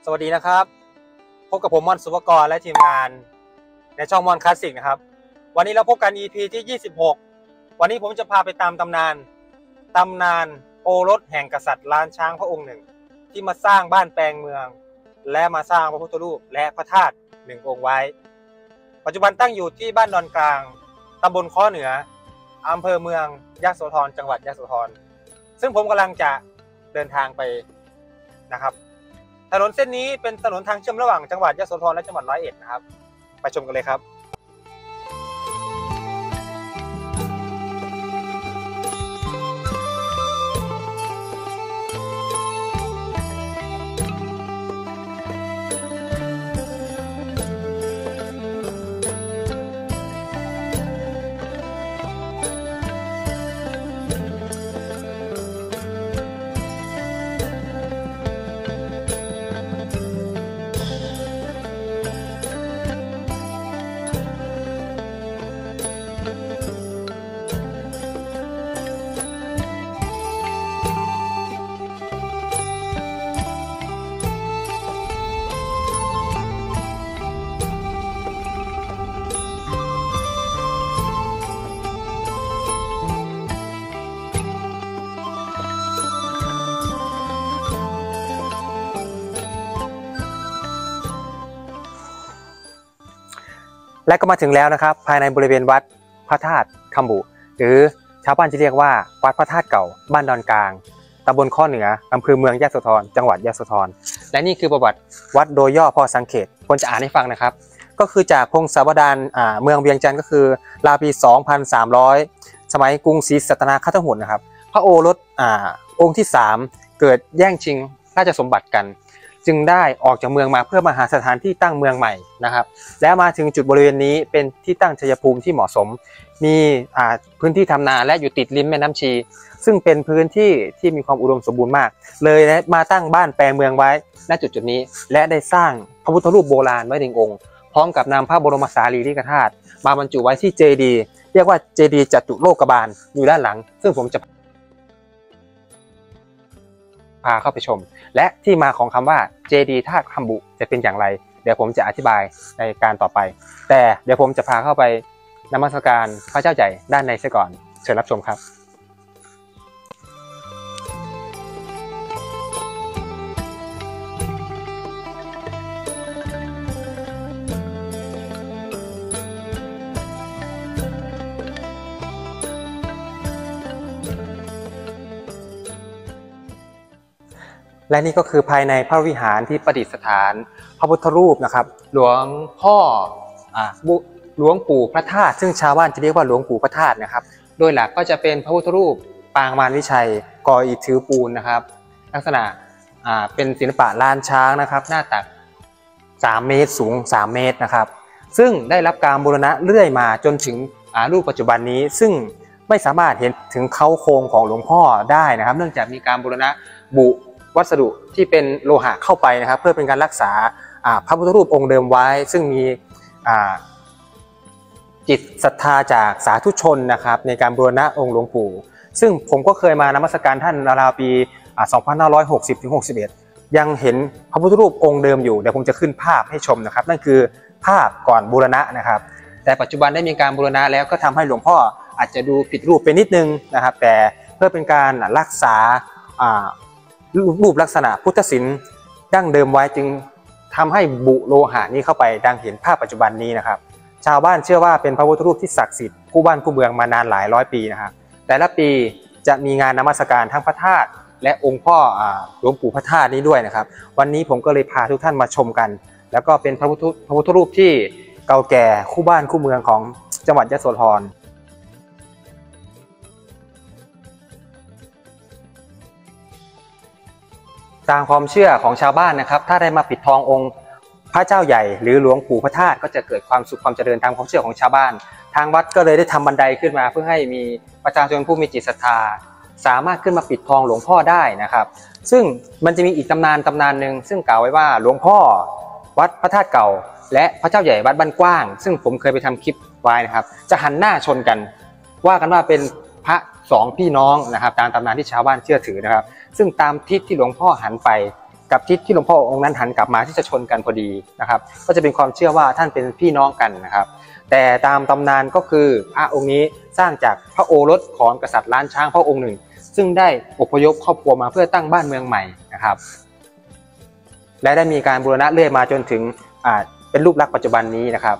สวัสดีนะครับพบกับผมม่อนสุภกรและทีมงานในช่องม่อนคลาสสิกนะครับวันนี้เราพบกัน EP ที่26วันนี้ผมจะพาไปตามตำนานโอรสแห่งกษัตริย์ล้านช้างพระองค์หนึ่งที่มาสร้างบ้านแปลงเมืองและมาสร้างพระพุทธรูปและพระธาตุหนึ่งองค์ไว้ปัจจุบันตั้งอยู่ที่บ้านดอนกลางตำบลค้อเหนืออำเภอเมืองยโสธรจังหวัดยโสธรซึ่งผมกำลังจะเดินทางไปนะครับถนนเส้นนี้เป็นถนนทางเชื่อมระหว่างจังหวัดยโสธรและจังหวัดร้อยเอ็ดนะครับไปชมกันเลยครับและก็มาถึงแล้วนะครับภายในบริเวณวัดพระธาตุคำบุหรือชาวบ้านจะเรียกว่าวัดพระธาตุเก่าบ้านดอนกลางตำบลค้อเหนืออำเภอเมืองยโสธรจังหวัดยโสธรและนี่คือประวัติวัดโดยย่อพอสังเขตควรจะอ่านให้ฟังนะครับก็คือจากพงศาวดารเมืองเวียงจันทร์ก็คือราวปี 2,300 สมัยกรุงศรีสัตนาคทหุนนะครับพระโอรสองค์ที่3เกิดแย่งชิงราชสมบัติกันจึงได้ออกจากเมืองมาเพื่อมาหาสถานที่ตั้งเมืองใหม่นะครับแล้วมาถึงจุดบริเวณนี้เป็นที่ตั้งชัยภูมิที่เหมาะสมมีพื้นที่ทำนาและอยู่ติดริมแม่น้ำชีซึ่งเป็นพื้นที่ที่มีความอุดมสมบูรณ์มากเลยมาตั้งบ้านแปลงเมืองไว้ณจุดนี้และได้สร้างพระพุทธรูปโบราณไว้1องค์พร้อมกับนำพระบรมสารีริกธาตุมาบรรจุไว้ที่เจดีย์เรียกว่าเจดีย์จตุโลกบาลอยู่ด้านหลังซึ่งผมจะพาเข้าไปชมและที่มาของคำว่าเจดีย์ธาตุคำบุจะเป็นอย่างไรเดี๋ยวผมจะอธิบายในการต่อไปแต่เดี๋ยวผมจะพาเข้าไปนมัสการพระเจ้าใหญ่ด้านในเสียก่อนเชิญรับชมครับและนี่ก็คือภายในพระวิหารที่ประดิษฐานพระพุทธรูปนะครับหลวงพ่อหลวงปู่พระธาตุซึ่งชาวบ้านจะเรียกว่าหลวงปู่พระธาตุนะครับโดยหลักก็จะเป็นพระพุทธรูปปางมารวิชัยก่ออิฐถือปูนนะครับลักษณะเป็นศิลปะลานช้างนะครับหน้าตัก3 เมตรสูง3 เมตรนะครับซึ่งได้รับการบูรณะเรื่อยมาจนถึงรูปปัจจุบันนี้ซึ่งไม่สามารถเห็นถึงเค้าโครงของหลวงพ่อได้นะครับเนื่องจากมีการบูรณะบุวัสดุที่เป็นโลหะเข้าไปนะครับเพื่อเป็นการรักษาพระพุทธรูปองค์เดิมไว้ซึ่งมีจิตศรัทธาจากสาธุชนนะครับในการบูรณะองค์หลวงปู่ซึ่งผมก็เคยมานมัสการท่านราวๆปี 2560-61 ยังเห็นพระพุทธรูปองค์เดิมอยู่เดี๋ยวผมจะขึ้นภาพให้ชมนะครับนั่นคือภาพก่อนบูรณะนะครับแต่ปัจจุบันได้มีการบูรณะแล้วก็ทำให้หลวงพ่ออาจจะดูผิดรูปไปนิดนึงนะครับแต่เพื่อเป็นการรักษารูปลักษณะพุทธศิลป์ดั้งเดิมไว้จึงทำให้บุโลหะนี้เข้าไปดังเห็นภาพปัจจุบันนี้นะครับชาวบ้านเชื่อว่าเป็นพระพุทธรูปที่ศักดิ์สิทธิ์คู่บ้านคู่เมืองมานานหลายร้อยปีนะครับแต่ละปีจะมีงานนมัสการทั้งพระธาตุและองค์พ่อหลวงปู่พระธาตุนี้ด้วยนะครับวันนี้ผมก็เลยพาทุกท่านมาชมกันแล้วก็เป็นพระพุทธรูปที่เก่าแก่คู่บ้านคู่เมืองของจังหวัดยโสธรตามความเชื่อของชาวบ้านนะครับถ้าได้มาปิดทององค์พระเจ้าใหญ่หรือหลวงปู่พระธาตุก็จะเกิดความสุขความเจริญตามความเชื่อของชาวบ้านทางวัดก็เลยได้ทำบันไดขึ้นมาเพื่อให้มีประชาชนผู้มีจิตศรัทธาสามารถขึ้นมาปิดทองหลวงพ่อได้นะครับซึ่งมันจะมีอีกตำนานหนึ่งซึ่งกล่าวไว้ว่าหลวงพ่อวัดพระธาตุเก่าและพระเจ้าใหญ่วัดบ้านกว้างซึ่งผมเคยไปทำคลิปไว้นะครับจะหันหน้าชนกันว่ากันว่าเป็นพระ 2 พี่น้องนะครับตามตำนานที่ชาวบ้านเชื่อถือนะครับซึ่งตามทิศที่หลวงพ่อหันไปกับทิศที่หลวงพ่อองค์นั้นหันกลับมาที่จะชนกันพอดีนะครับก็จะเป็นความเชื่อว่าท่านเป็นพี่น้องกันนะครับแต่ตามตำนานก็คือพระองค์นี้สร้างจากพระโอรสของกษัตริย์ล้านช้างพระองค์หนึ่งซึ่งได้อพยพครอบครัวมาเพื่อตั้งบ้านเมืองใหม่นะครับและได้มีการบูรณะเรื่อยมาจนถึงเป็นรูปลักษณ์ปัจจุบันนี้นะครับ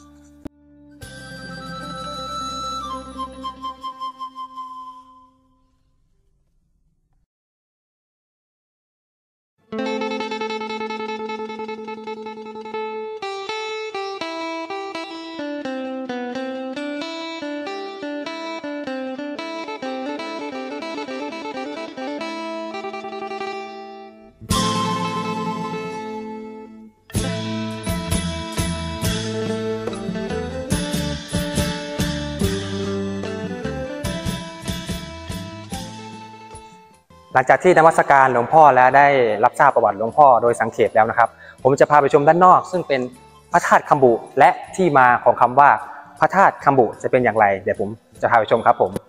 หลังจากที่นมัสการหลวงพ่อและได้รับทราบประวัติหลวงพ่อโดยสังเขปแล้วนะครับผมจะพาไปชมด้านนอกซึ่งเป็นพระธาตุคัมบุและที่มาของคำว่าพระธาตุคัมบุจะเป็นอย่างไรเดี๋ยวผมจะพาไปชมครับผม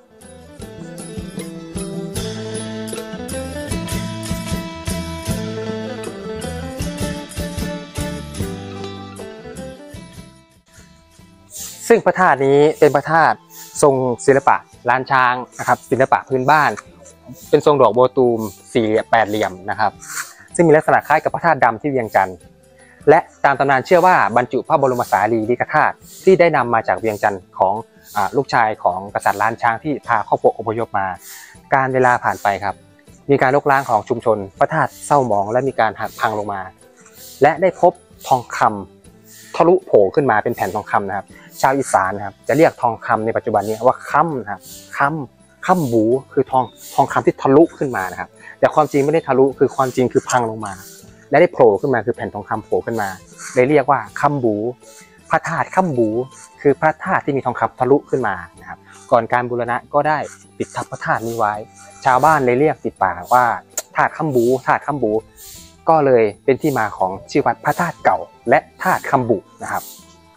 ซึ่งพระธาตุนี้เป็นพระธาตุทรงศิลปะล้านช้างนะครับศิลปะพื้นบ้านเป็นทรงดอกบัวตูมแปดเหลี่ยมนะครับซึ่งมีลักษณะคล้ายกับพระธาตุดำที่เวียงจันทร์และตามตำนานเชื่อว่าบรรจุพระบรมสารีริกธาตุที่ได้นำมาจากเวียงจันทร์ของลูกชายของกษัตริย์ล้านช้างที่พาครอบครัวอพยพมาการเวลาผ่านไปครับมีการลบล้างของชุมชนพระธาตุเศร้าหมองและมีการหักพังลงมาและได้พบทองคำทะลุโผล่ขึ้นมาเป็นแผ่นทองคำนะครับชาวอีสานนะครับจะเรียกทองคำในปัจจุบันนี้ว่าค่ำนะครับค่ำบูคือทองคำที่ทะลุขึ้นมานะครับแต่ความจริงไม่ได้ทะลุคือความจริงคือพังลงมาและได้โผล่ขึ้นมาคือแผ่นทองคำโผล่ขึ้นมาเลยเรียกว่าค่ำบูพระธาตุค่ำบูคือพระธาตุที่มีทองคำทะลุขึ้นมานะครับก่อนการบูรณะก็ได้ปิดทับพระธาตุนี้ไว้ชาวบ้านเลยเรียกติดปากว่าธาตุค่ำบูธาตุค่ำบูก็เลยเป็นที่มาของชื่อวัดพระธาตุเก่าและธาตุค่ำบูนะครับ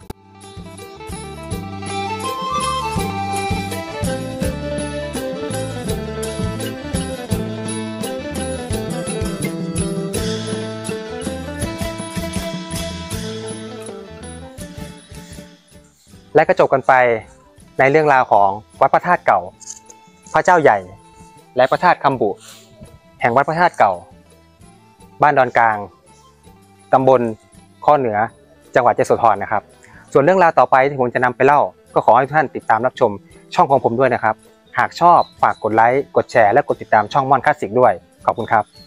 และก็จบกันไปในเรื่องราวของวัดพระธาตุเก่าพระเจ้าใหญ่และพระธาตุคัมบุแห่งวัดพระธาตุเก่าบ้านดอนกลางตำบลข้อเหนือจังหวัดยโสธรนะครับส่วนเรื่องราวต่อไปที่ผมจะนำไปเล่าก็ขอให้ทุกท่านติดตามรับชมช่องของผมด้วยนะครับหากชอบฝากกดไลค์กดแชร์และกดติดตามช่องม่อนคลาสสิกด้วยขอบคุณครับ